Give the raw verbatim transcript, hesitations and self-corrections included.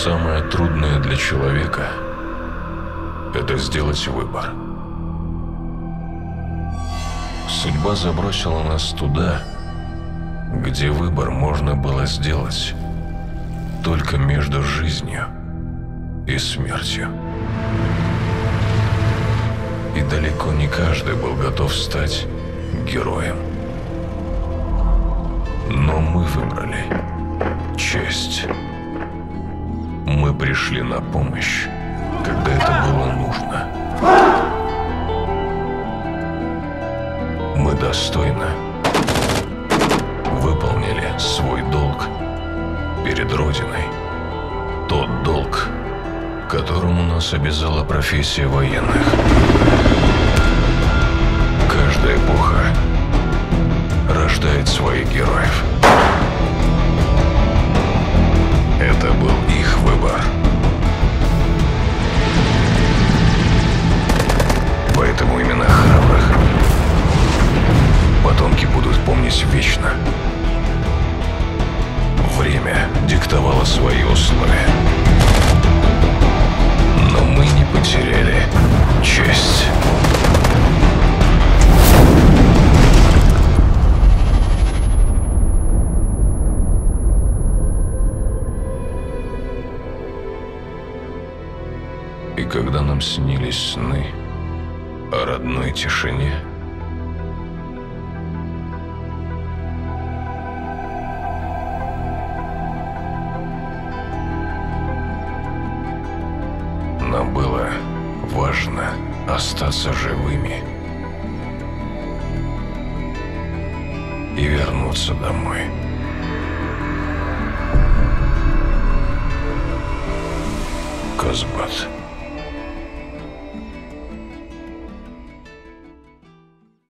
Самое трудное для человека – это сделать выбор. Судьба забросила нас туда, где выбор можно было сделать только между жизнью и смертью. И далеко не каждый был готов стать героем. Но мы выбрали честь. Мы пришли на помощь, когда это было нужно. Мы достойно выполнили свой долг перед Родиной. Тот долг, которому нас обязала профессия военных. Каждая эпоха рождает своих героев. Это был их выбор. Поэтому имена храбрых потомки будут помнить вечно. Время диктовало свои условия. Но мы не потеряли честь. И когда нам снились сны о родной тишине, нам было важно остаться живыми и вернуться домой. Казбат.